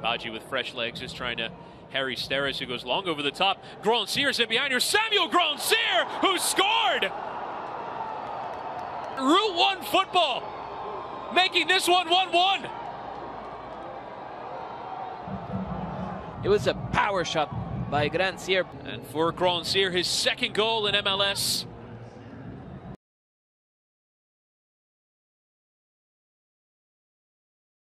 Baji with fresh legs, just trying to Harry Steres, who goes long over the top. Grandsir's in behind here. Samuel Grandsir, who scored! Route 1 football, making this one 1-1. It was a power shot by Grandsir. And for Grandsir, his second goal in MLS.